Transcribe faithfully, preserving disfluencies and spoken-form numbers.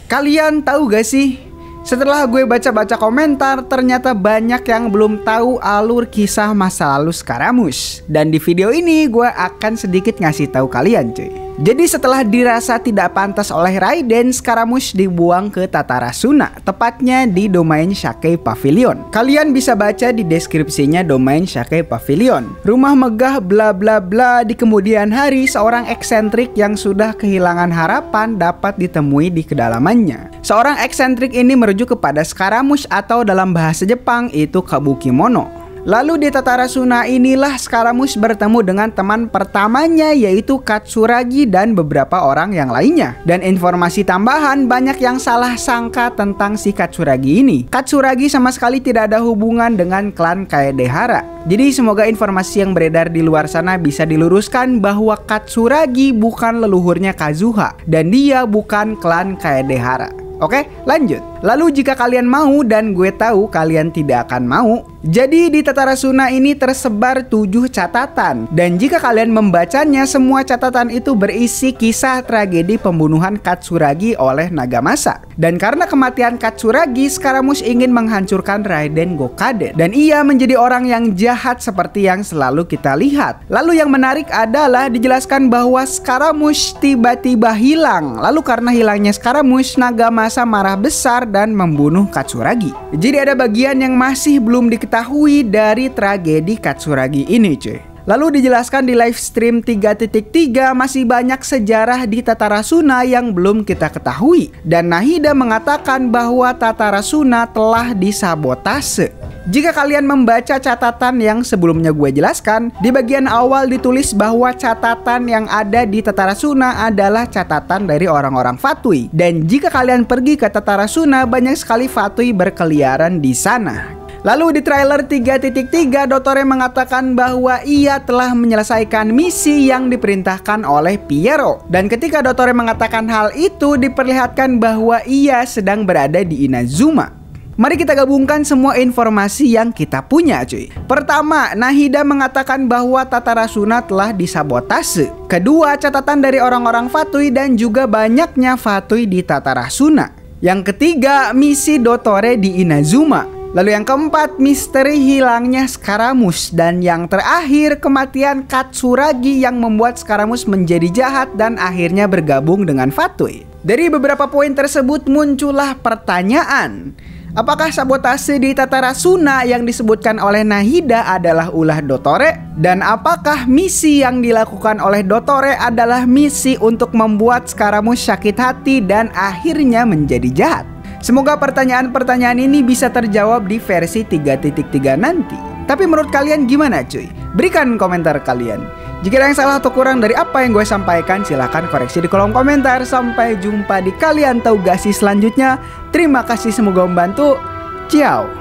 Kalian tahu gak sih? Setelah gue baca-baca komentar, ternyata banyak yang belum tahu alur kisah masa lalu Scaramouche. Dan di video ini gue akan sedikit ngasih tahu kalian cuy. Jadi setelah dirasa tidak pantas oleh Raiden, Scaramouche dibuang ke Tatarasuna, tepatnya di domain Shakei Pavilion. Kalian bisa baca di deskripsinya domain Shakei Pavilion. Rumah megah bla bla bla. Di kemudian hari, seorang eksentrik yang sudah kehilangan harapan dapat ditemui di kedalamannya. Seorang eksentrik ini merujuk kepada Scaramouche atau dalam bahasa Jepang itu Kabukimono. Lalu di Tatarasuna inilah Scaramouche bertemu dengan teman pertamanya yaitu Katsuragi dan beberapa orang yang lainnya. Dan informasi tambahan, banyak yang salah sangka tentang si Katsuragi ini. Katsuragi sama sekali tidak ada hubungan dengan klan Kaedehara. Jadi semoga informasi yang beredar di luar sana bisa diluruskan bahwa Katsuragi bukan leluhurnya Kazuha dan dia bukan klan Kaedehara. Oke, lanjut. Lalu jika kalian mau, dan gue tahu kalian tidak akan mau, jadi di Tatarasuna ini tersebar tujuh catatan. Dan jika kalian membacanya, semua catatan itu berisi kisah tragedi pembunuhan Katsuragi oleh Nagamasa. Dan karena kematian Katsuragi, Scaramouche ingin menghancurkan Raiden Gokade. Dan ia menjadi orang yang jahat seperti yang selalu kita lihat. Lalu yang menarik adalah dijelaskan bahwa Scaramouche tiba-tiba hilang. Lalu karena hilangnya Scaramouche, Nagamasa marah besar dan membunuh Katsuragi. Jadi ada bagian yang masih belum diketahui dari tragedi Katsuragi ini cuy. Lalu dijelaskan di live stream tiga titik tiga masih banyak sejarah di Tatarasuna yang belum kita ketahui. Dan Nahida mengatakan bahwa Tatarasuna telah disabotase. Jika kalian membaca catatan yang sebelumnya gue jelaskan, di bagian awal ditulis bahwa catatan yang ada di Tatarasuna adalah catatan dari orang-orang Fatui. Dan jika kalian pergi ke Tatarasuna, banyak sekali Fatui berkeliaran di sana. Lalu di trailer tiga titik tiga, Dottore mengatakan bahwa ia telah menyelesaikan misi yang diperintahkan oleh Pierrot. Dan ketika Dottore mengatakan hal itu, diperlihatkan bahwa ia sedang berada di Inazuma. Mari kita gabungkan semua informasi yang kita punya cuy. Pertama, Nahida mengatakan bahwa Tatarasuna telah disabotase. Kedua, catatan dari orang-orang Fatui dan juga banyaknya Fatui di Tatarasuna. Yang ketiga, misi Dottore di Inazuma. Lalu yang keempat, misteri hilangnya Scaramouche. Dan yang terakhir, kematian Katsuragi yang membuat Scaramouche menjadi jahat dan akhirnya bergabung dengan Fatui. Dari beberapa poin tersebut muncullah pertanyaan. Apakah sabotase di Tatarasuna yang disebutkan oleh Nahida adalah ulah Dottore? Dan apakah misi yang dilakukan oleh Dottore adalah misi untuk membuat Scaramouche sakit hati dan akhirnya menjadi jahat? Semoga pertanyaan-pertanyaan ini bisa terjawab di versi tiga titik tiga nanti. Tapi menurut kalian gimana cuy? Berikan komentar kalian. Jika ada yang salah atau kurang dari apa yang gue sampaikan, silahkan koreksi di kolom komentar. Sampai jumpa di Kalian Tahu Gak Sih selanjutnya. Terima kasih, semoga membantu. Ciao.